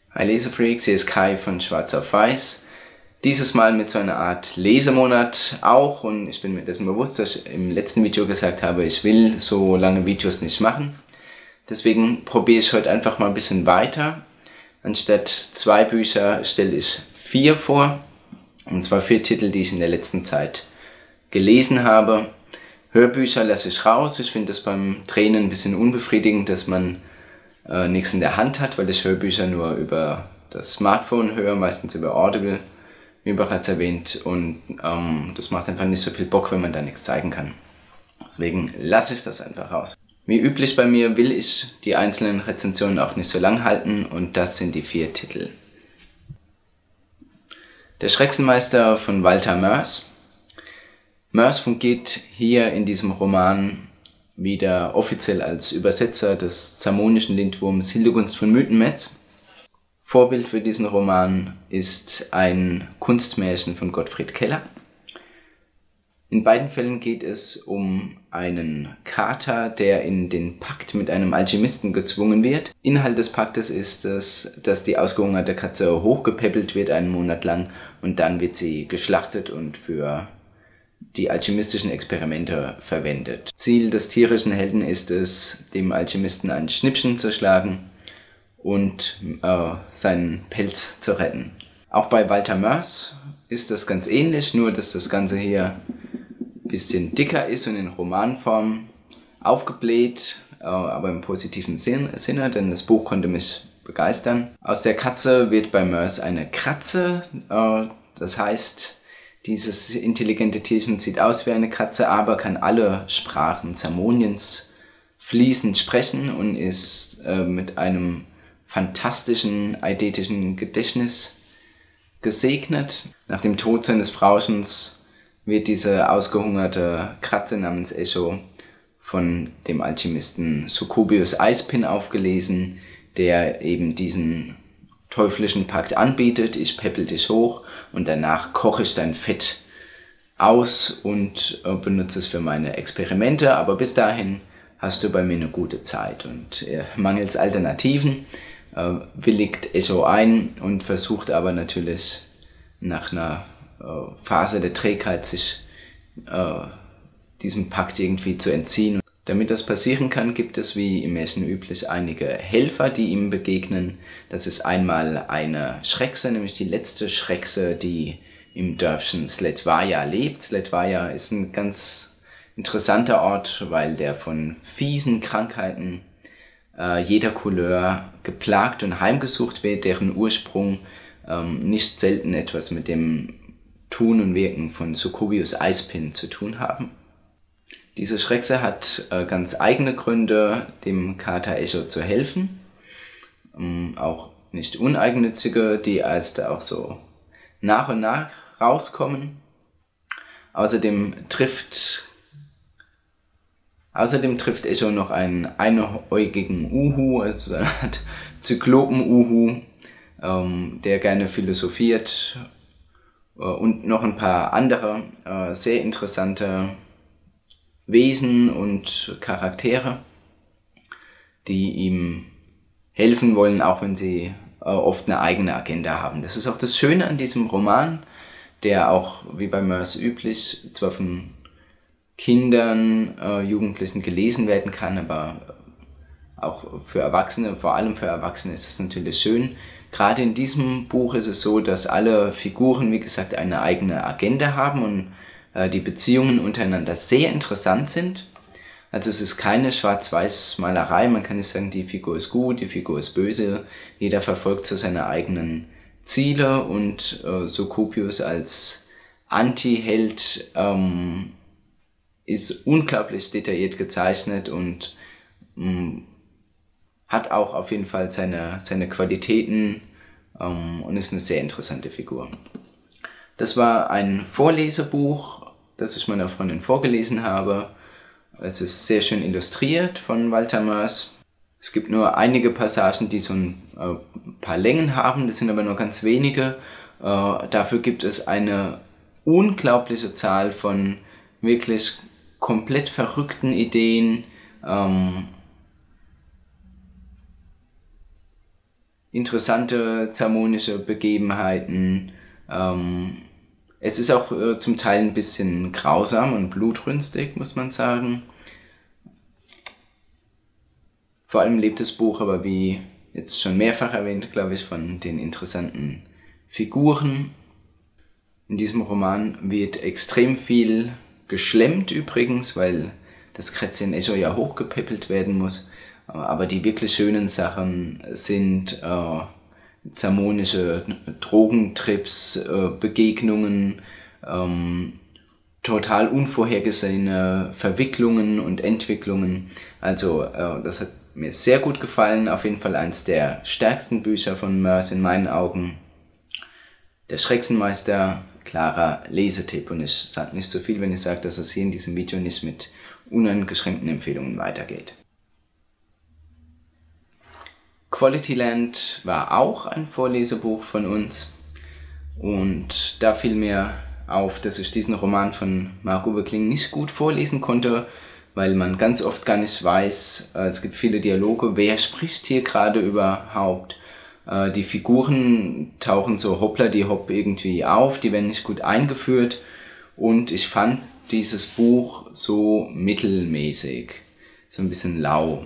Hi Lesefreaks, hier ist Kai von Schwarz auf Weiß. Dieses Mal mit so einer Art Lesemonat auch, und ich bin mir dessen bewusst, dass ich im letzten Video gesagt habe, ich will so lange Videos nicht machen. Deswegen probiere ich heute einfach mal ein bisschen weiter. Anstatt 2 Bücher stelle ich 4 vor, und zwar 4 Titel, die ich in der letzten Zeit gelesen habe. Hörbücher lasse ich raus. Ich finde das beim Drehen ein bisschen unbefriedigend, dass man nichts in der Hand hat, weil ich Hörbücher nur über das Smartphone höre, meistens über Audible, wie bereits erwähnt, und das macht einfach nicht so viel Bock, wenn man da nichts zeigen kann. Deswegen lasse ich das einfach raus. Wie üblich bei mir will ich die einzelnen Rezensionen auch nicht so lang halten, und das sind die 4 Titel. Der Schrecksenmeister von Walter Moers. Moers fungiert hier in diesem Roman wieder offiziell als Übersetzer des zamonischen Lindwurms Hildegunst von Mythenmetz. Vorbild für diesen Roman ist ein Kunstmärchen von Gottfried Keller. In beiden Fällen geht es um einen Kater, der in den Pakt mit einem Alchemisten gezwungen wird. Inhalt des Paktes ist es, dass die ausgehungerte Katze hochgepäppelt wird einen Monat lang, und dann wird sie geschlachtet und für die alchemistischen Experimente verwendet. Ziel des tierischen Helden ist es, dem Alchemisten ein Schnippchen zu schlagen und seinen Pelz zu retten. Auch bei Walter Moers ist das ganz ähnlich, nur dass das Ganze hier ein bisschen dicker ist und in Romanform aufgebläht, aber im positiven Sinne, denn das Buch konnte mich begeistern. Aus der Katze wird bei Moers eine Kratze, das heißt, dieses intelligente Tierchen sieht aus wie eine Katze, aber kann alle Sprachen Zamoniens fließend sprechen und ist mit einem fantastischen eidetischen Gedächtnis gesegnet. Nach dem Tod seines Frauchens wird diese ausgehungerte Katze namens Echo von dem Alchemisten Succubius Eispin aufgelesen, der eben diesen teuflischen Pakt anbietet: ich peppel dich hoch und danach koche ich dein Fett aus und benutze es für meine Experimente, aber bis dahin hast du bei mir eine gute Zeit. Und mangels Alternativen willigt Echo ein und versucht aber natürlich nach einer Phase der Trägheit sich diesem Pakt irgendwie zu entziehen. Damit das passieren kann, gibt es wie im Märchen üblich einige Helfer, die ihm begegnen. Das ist einmal eine Schreckse, nämlich die letzte Schreckse, die im Dörfchen Sledwaja lebt. Sledwaja ist ein ganz interessanter Ort, weil der von fiesen Krankheiten jeder Couleur geplagt und heimgesucht wird, deren Ursprung nicht selten etwas mit dem Tun und Wirken von Succubius Eispin zu tun haben. Diese Schreckse hat ganz eigene Gründe, dem Kater Echo zu helfen. Auch nicht uneigennützige, die erst auch so nach und nach rauskommen. Außerdem trifft Echo noch einen einäugigen Uhu, also eine Art Zyklopen-Uhu, der gerne philosophiert, und noch ein paar andere sehr interessante Wesen und Charaktere, die ihm helfen wollen, auch wenn sie oft eine eigene Agenda haben. Das ist auch das Schöne an diesem Roman, der auch, wie bei Moers üblich, zwar von Kindern, Jugendlichen gelesen werden kann, aber auch für Erwachsene, vor allem für Erwachsene ist das natürlich schön. Gerade in diesem Buch ist es so, dass alle Figuren, wie gesagt, eine eigene Agenda haben und die Beziehungen untereinander sehr interessant sind. Also es ist keine Schwarz-Weiß-Malerei, man kann nicht sagen, die Figur ist gut, die Figur ist böse. Jeder verfolgt so seine eigenen Ziele, und Succubius als Anti-Held ist unglaublich detailliert gezeichnet und hat auch auf jeden Fall seine Qualitäten und ist eine sehr interessante Figur. Das war ein Vorlesebuch, das ich meiner Freundin vorgelesen habe. Es ist sehr schön illustriert von Walter Moers. Es gibt nur einige Passagen, die so ein paar Längen haben, das sind aber nur ganz wenige. Dafür gibt es eine unglaubliche Zahl von wirklich komplett verrückten Ideen, interessante zermonische Begebenheiten. Es ist auch zum Teil ein bisschen grausam und blutrünstig, muss man sagen. Vor allem lebt das Buch aber, wie jetzt schon mehrfach erwähnt, glaube ich, von den interessanten Figuren. In diesem Roman wird extrem viel geschlemmt übrigens, weil das Kätzchen Echo ja hochgepäppelt werden muss. Aber die wirklich schönen Sachen sind zermonische Drogentrips, Begegnungen, total unvorhergesehene Verwicklungen und Entwicklungen. Also das hat mir sehr gut gefallen, auf jeden Fall eines der stärksten Bücher von Moers in meinen Augen. Der Schrecksenmeister, klarer Lesetipp, und ich sage nicht so viel, wenn ich sage, dass es hier in diesem Video nicht mit uneingeschränkten Empfehlungen weitergeht. Quality Land war auch ein Vorlesebuch von uns, und da fiel mir auf, dass ich diesen Roman von Marc-Uwe Kling nicht gut vorlesen konnte, weil man ganz oft gar nicht weiß, es gibt viele Dialoge, wer spricht hier gerade überhaupt. Die Figuren tauchen so hoppla die hopp irgendwie auf, die werden nicht gut eingeführt, und ich fand dieses Buch so mittelmäßig, so ein bisschen lau.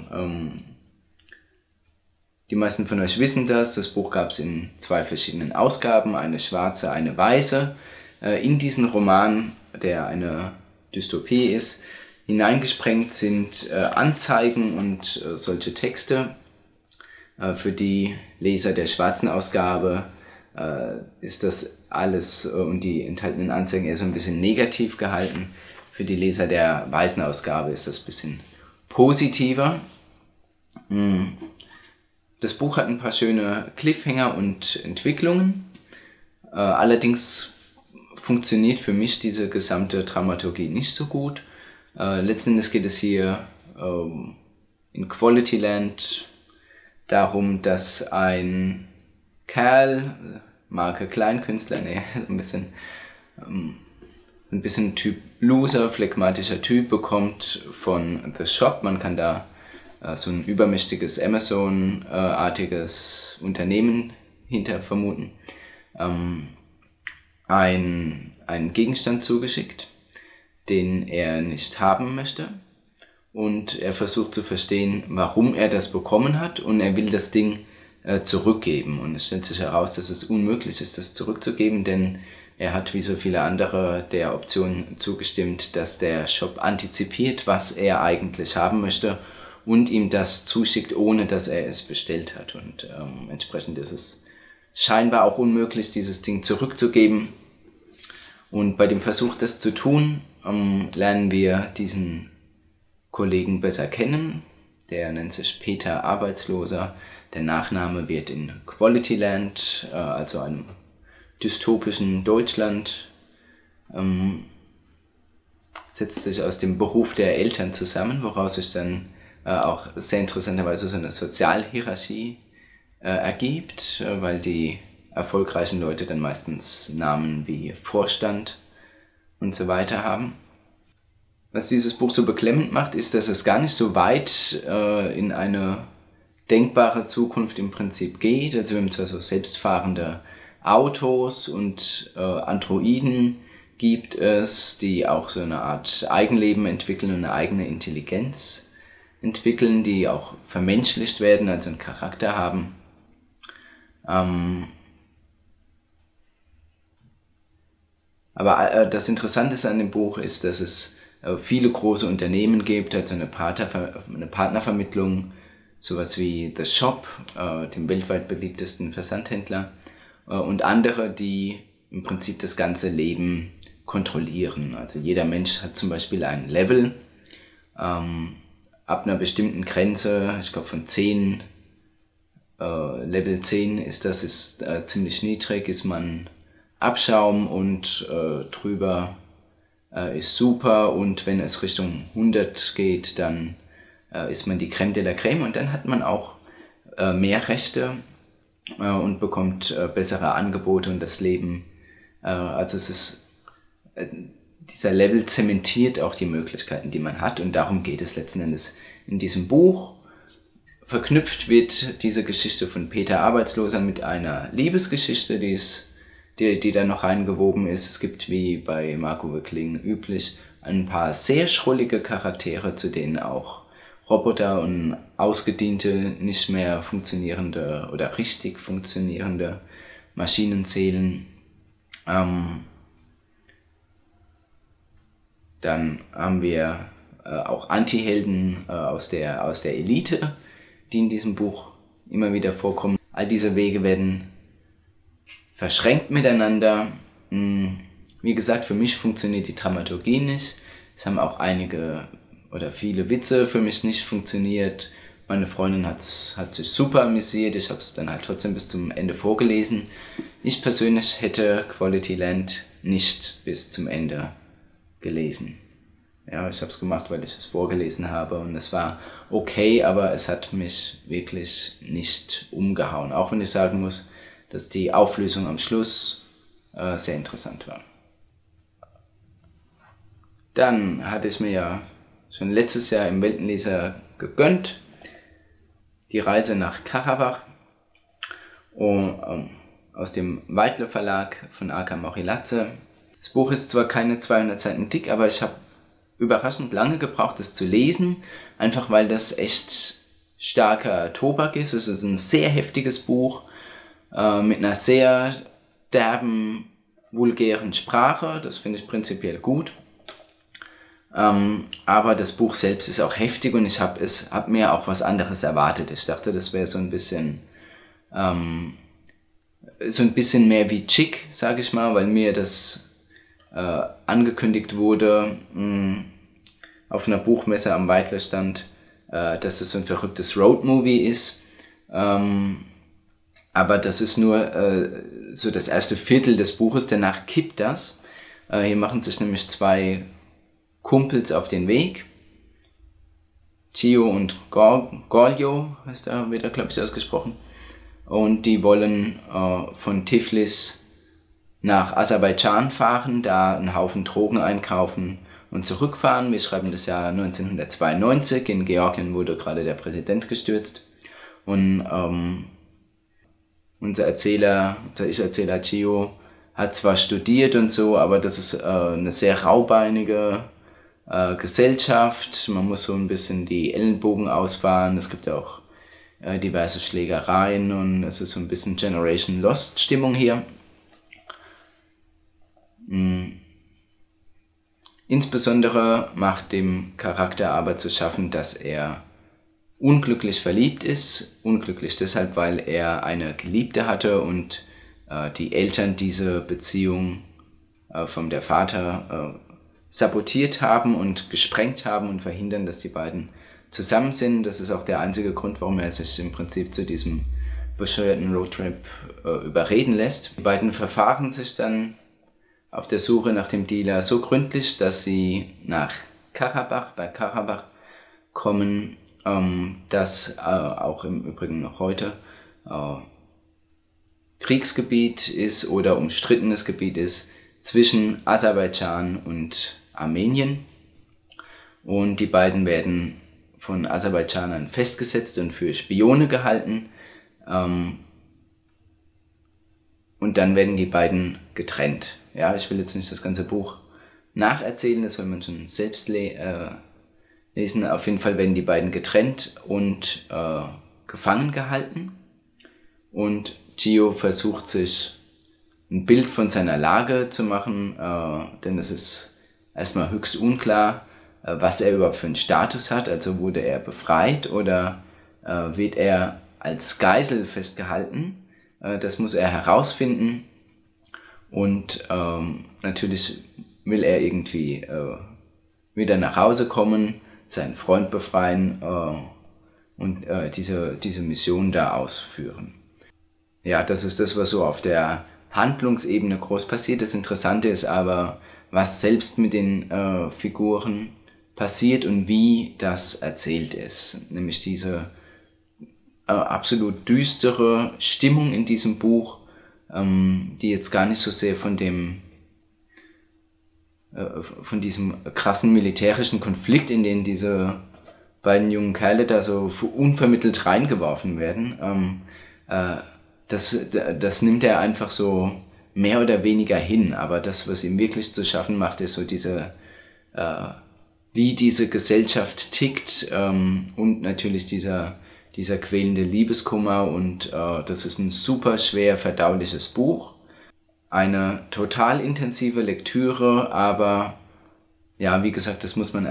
Die meisten von euch wissen das Buch gab es in 2 verschiedenen Ausgaben, eine schwarze, eine weiße. In diesen Roman, der eine Dystopie ist, hineingesprengt sind Anzeigen und solche Texte. Für die Leser der schwarzen Ausgabe ist das alles und die enthaltenen Anzeigen eher so ein bisschen negativ gehalten. Für die Leser der weißen Ausgabe ist das ein bisschen positiver. Das Buch hat ein paar schöne Cliffhanger und Entwicklungen. Allerdings funktioniert für mich diese gesamte Dramaturgie nicht so gut. Letzten Endes geht es hier in Quality Land darum, dass ein Kerl, Marke Kleinkünstler, ein bisschen Typ Loser, phlegmatischer Typ, bekommt von The Shop, man kann da so ein übermächtiges Amazon-artiges Unternehmen hinter vermuten, einen Gegenstand zugeschickt, den er nicht haben möchte. Und er versucht zu verstehen, warum er das bekommen hat, und er will das Ding zurückgeben. Und es stellt sich heraus, dass es unmöglich ist, das zurückzugeben, denn er hat wie so viele andere der Option zugestimmt, dass der Shop antizipiert, was er eigentlich haben möchte, und ihm das zuschickt, ohne dass er es bestellt hat. Und entsprechend ist es scheinbar auch unmöglich, dieses Ding zurückzugeben. Und bei dem Versuch, das zu tun, lernen wir diesen Kollegen besser kennen. Der nennt sich Peter Arbeitsloser. Der Nachname wird in Quality Land, also einem dystopischen Deutschland, setzt sich aus dem Beruf der Eltern zusammen, woraus sich dann auch sehr interessanterweise so eine Sozialhierarchie ergibt, weil die erfolgreichen Leute dann meistens Namen wie Vorstand und so weiter haben. Was dieses Buch so beklemmend macht, ist, dass es gar nicht so weit in eine denkbare Zukunft im Prinzip geht. Also wir haben zwar so selbstfahrende Autos und Androiden gibt es, die auch so eine Art Eigenleben entwickeln und eine eigene Intelligenz entwickeln, die auch vermenschlicht werden, also einen Charakter haben. Aber das Interessante an dem Buch ist, dass es viele große Unternehmen gibt, also eine Partnervermittlung, sowas wie The Shop, dem weltweit beliebtesten Versandhändler, und andere, die im Prinzip das ganze Leben kontrollieren. Also jeder Mensch hat zum Beispiel ein Level, ab einer bestimmten Grenze, ich glaube von 10, Level 10 ist ziemlich niedrig, ist man Abschaum, und drüber ist super, und wenn es Richtung 100 geht, dann ist man die Crème de la Crème, und dann hat man auch mehr Rechte und bekommt bessere Angebote, und das Leben, also es ist, dieser Level zementiert auch die Möglichkeiten, die man hat, und darum geht es letzten Endes in diesem Buch. Verknüpft wird diese Geschichte von Peter Arbeitsloser mit einer Liebesgeschichte, die da noch reingewoben ist. Es gibt, wie bei Marco Wickling üblich, ein paar sehr schrullige Charaktere, zu denen auch Roboter und ausgediente, nicht mehr funktionierende oder richtig funktionierende Maschinen zählen. Dann haben wir auch Antihelden aus der Elite, die in diesem Buch immer wieder vorkommen. All diese Wege werden verschränkt miteinander. Wie gesagt, für mich funktioniert die Dramaturgie nicht. Es haben auch einige oder viele Witze für mich nicht funktioniert. Meine Freundin hat sich super amüsiert. Ich habe es dann halt trotzdem bis zum Ende vorgelesen. Ich persönlich hätte Quality Land nicht bis zum Ende gelesen. Ja, ich habe es gemacht, weil ich es vorgelesen habe und es war okay, aber es hat mich wirklich nicht umgehauen. Auch wenn ich sagen muss, dass die Auflösung am Schluss sehr interessant war. Dann hatte ich mir ja schon letztes Jahr im Weltenleser gegönnt, die Reise nach Karabach aus dem Weidle Verlag von A.K. Mochilatze. Das Buch ist zwar keine 200 Seiten dick, aber ich habe überraschend lange gebraucht, es zu lesen, einfach weil das echt starker Tobak ist. Es ist ein sehr heftiges Buch mit einer sehr derben, vulgären Sprache. Das finde ich prinzipiell gut. Aber das Buch selbst ist auch heftig und ich hab mir auch was anderes erwartet. Ich dachte, das wäre so ein bisschen mehr wie Chick, sage ich mal, weil mir das angekündigt wurde auf einer Buchmesse am Weidle stand, dass es so ein verrücktes Roadmovie ist. Aber das ist nur so das erste Viertel des Buches, danach kippt das. Hier machen sich nämlich zwei Kumpels auf den Weg. Chio und Gorgio, heißt er, wird er, glaube ich, ausgesprochen. Und die wollen von Tiflis nach Aserbaidschan fahren, da einen Haufen Drogen einkaufen und zurückfahren. Wir schreiben das Jahr 1992. In Georgien wurde gerade der Präsident gestürzt. Und unser Ich-Erzähler Chio hat zwar studiert und so, aber das ist eine sehr raubeinige Gesellschaft. Man muss so ein bisschen die Ellenbogen ausfahren. Es gibt ja auch diverse Schlägereien und es ist so ein bisschen Generation Lost Stimmung hier. Insbesondere macht dem Charakter aber zu schaffen, dass er unglücklich verliebt ist. Unglücklich deshalb, weil er eine Geliebte hatte und die Eltern diese Beziehung von der Vater sabotiert haben und gesprengt haben und verhindern, dass die beiden zusammen sind. Das ist auch der einzige Grund, warum er sich im Prinzip zu diesem bescheuerten Roadtrip überreden lässt. Die beiden verfahren sich dann auf der Suche nach dem Dealer so gründlich, dass sie nach bei Karabach kommen, das auch im Übrigen noch heute Kriegsgebiet ist oder umstrittenes Gebiet ist zwischen Aserbaidschan und Armenien. Und die beiden werden von Aserbaidschanern festgesetzt und für Spione gehalten. Und dann werden die beiden getrennt. Ja, ich will jetzt nicht das ganze Buch nacherzählen, das soll man schon selbst lesen. Auf jeden Fall werden die beiden getrennt und gefangen gehalten. Und Chio versucht sich ein Bild von seiner Lage zu machen, denn es ist erstmal höchst unklar, was er überhaupt für einen Status hat. Also wurde er befreit oder wird er als Geisel festgehalten? Das muss er herausfinden. Und natürlich will er irgendwie wieder nach Hause kommen, seinen Freund befreien und diese Mission da ausführen. Ja, das ist das, was so auf der Handlungsebene groß passiert. Das Interessante ist aber, was selbst mit den Figuren passiert und wie das erzählt ist. Nämlich diese absolut düstere Stimmung in diesem Buch, die jetzt gar nicht so sehr von diesem krassen militärischen Konflikt, in den diese beiden jungen Kerle da so unvermittelt reingeworfen werden, das nimmt er einfach so mehr oder weniger hin. Aber das, was ihm wirklich zu schaffen macht, ist so wie diese Gesellschaft tickt, und natürlich dieser quälende Liebeskummer, und das ist ein super schwer verdauliches Buch. Eine total intensive Lektüre, aber ja, wie gesagt, das muss man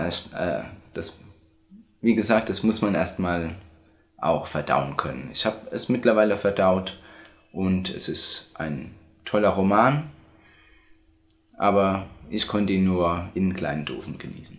erstmal auch verdauen können. Ich habe es mittlerweile verdaut und es ist ein toller Roman, aber ich konnte ihn nur in kleinen Dosen genießen.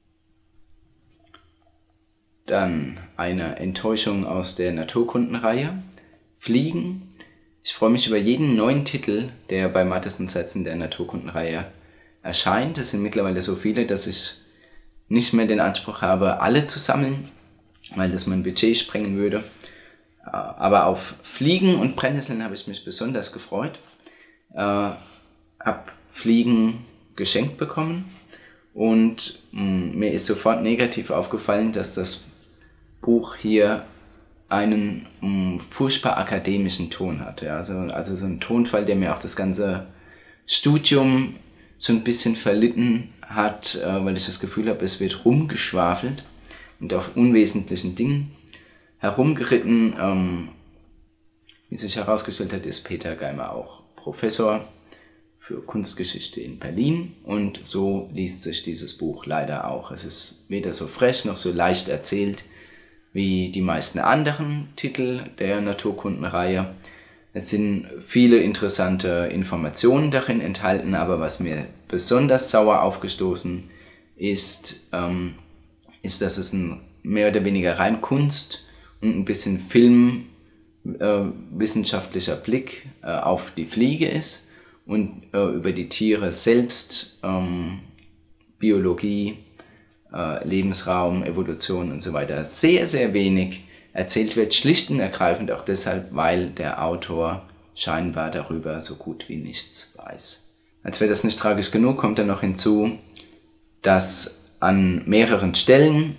Dann eine Enttäuschung aus der Naturkundenreihe, Fliegen. Ich freue mich über jeden neuen Titel, der bei Matthes & Sets in der Naturkundenreihe erscheint. Es sind mittlerweile so viele, dass ich nicht mehr den Anspruch habe, alle zu sammeln, weil das mein Budget sprengen würde. Aber auf Fliegen und Brennnesseln habe ich mich besonders gefreut. Habe Fliegen geschenkt bekommen und mir ist sofort negativ aufgefallen, dass das Buch hier einen furchtbar akademischen Ton hat. Ja. Also so ein Tonfall, der mir auch das ganze Studium so ein bisschen verlitten hat, weil ich das Gefühl habe, es wird rumgeschwafelt und auf unwesentlichen Dingen herumgeritten. Wie sich herausgestellt hat, ist Peter Geimer auch Professor für Kunstgeschichte in Berlin, und so liest sich dieses Buch leider auch. Es ist weder so frech noch so leicht erzählt wie die meisten anderen Titel der Naturkundenreihe. Es sind viele interessante Informationen darin enthalten, aber was mir besonders sauer aufgestoßen ist, dass es ein mehr oder weniger rein Kunst und ein bisschen filmwissenschaftlicher Blick auf die Fliege ist und über die Tiere selbst, Biologie, Lebensraum, Evolution und so weiter sehr, sehr wenig erzählt wird, schlicht und ergreifend auch deshalb, weil der Autor scheinbar darüber so gut wie nichts weiß. Als wäre das nicht tragisch genug, kommt dann noch hinzu, dass an mehreren Stellen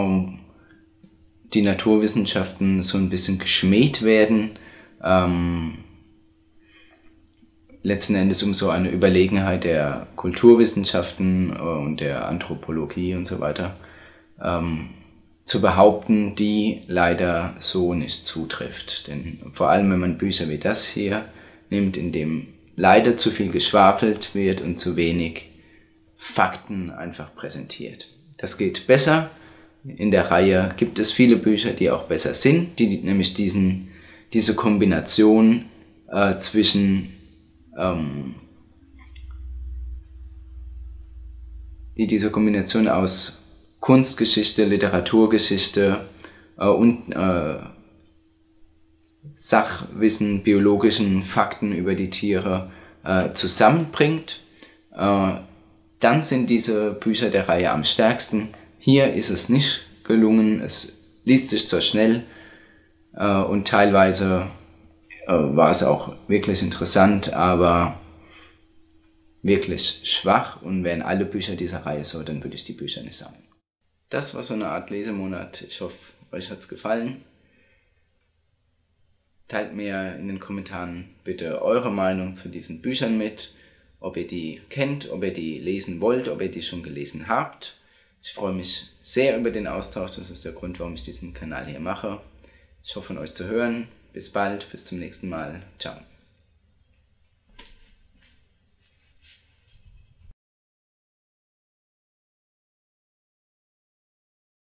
die Naturwissenschaften so ein bisschen geschmäht werden, letzten Endes um so eine Überlegenheit der Kulturwissenschaften und der Anthropologie und so weiter zu behaupten, die leider so nicht zutrifft. Denn vor allem, wenn man Bücher wie das hier nimmt, in dem leider zu viel geschwafelt wird und zu wenig Fakten einfach präsentiert. Das geht besser. In der Reihe gibt es viele Bücher, die auch besser sind, die nämlich diese Kombination zwischen diese Kombination aus Kunstgeschichte, Literaturgeschichte und Sachwissen, biologischen Fakten über die Tiere zusammenbringt, dann sind diese Bücher der Reihe am stärksten. Hier ist es nicht gelungen, es liest sich zwar schnell und teilweise war es auch wirklich interessant, aber wirklich schwach, und wären alle Bücher dieser Reihe so, dann würde ich die Bücher nicht sammeln. Das war so eine Art Lesemonat. Ich hoffe, euch hat es gefallen. Teilt mir in den Kommentaren bitte eure Meinung zu diesen Büchern mit, ob ihr die kennt, ob ihr die lesen wollt, ob ihr die schon gelesen habt. Ich freue mich sehr über den Austausch, das ist der Grund, warum ich diesen Kanal hier mache. Ich hoffe, von euch zu hören. Bis bald, bis zum nächsten Mal. Ciao.